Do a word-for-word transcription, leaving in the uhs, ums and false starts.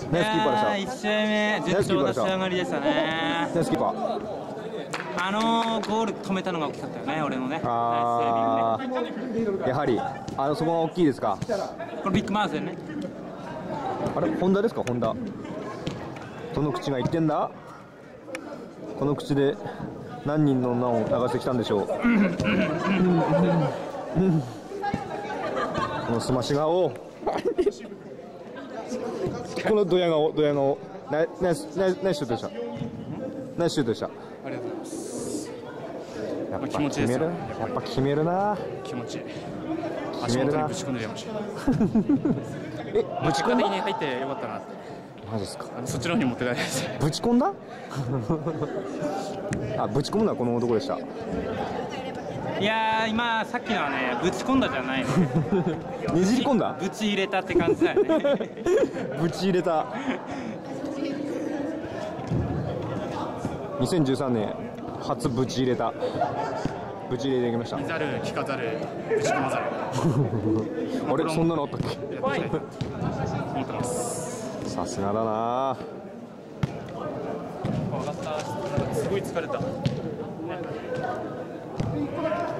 ナイスキーパーでした。 いち試合目順調な仕上がりでしたね。 ナイスキーパー。 あのー、ゴール止めたのが大きかったよね、俺のね。 ああ、やはりあのそこが大きいですか。 これビッグマウスでね。 あれホンダですか。ホンダどの口が言ってんだ。この口で何人の女を流してきたんでしょう。このすまし顔、このドヤ顔、ドヤ顔、ナイナイスナイスナイスシュートでした。ナイスシュートでした。 ありがとうございます。 やっぱ決める、やっぱ決めるな。 気持ちいい。 決めるな。 ぶち込んでやました。 え、ぶち込んだ。 的に入ってよかったなって。 マジですか。 あのそっちの方に持ってないです。 ぶち込んだ。あ、ぶち込むのはこの男でした。 いやー、今さっきのはね、ぶち込んだじゃないの。 ねじり込んだ。 ぶち入れたって感じだよね。 ぶち入れた。にせんじゅうさんねん初ぶち入れた。ぶち入れていきました。 見ざる聞かざるぶち込まざる。 あれそんなのあったっけ。 思ってます。 さすがだな。 上がった。すごい疲れた。ね